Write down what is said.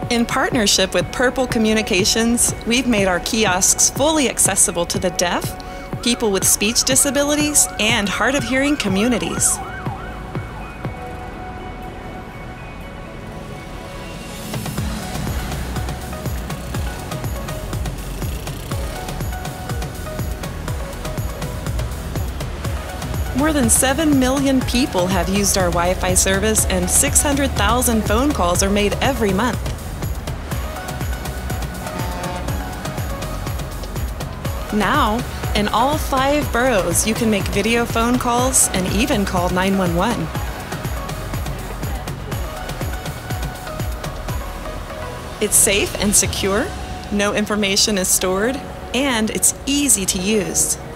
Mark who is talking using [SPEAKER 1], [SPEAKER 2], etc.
[SPEAKER 1] In partnership with Purple Communications, we've made our kiosks fully accessible to the deaf, people with speech disabilities, and hard of hearing communities. More than 7 million people have used our Wi-Fi service, and 600,000 phone calls are made every month. Now, in all 5 boroughs, you can make video phone calls and even call 911. It's safe and secure, no information is stored, and it's easy to use.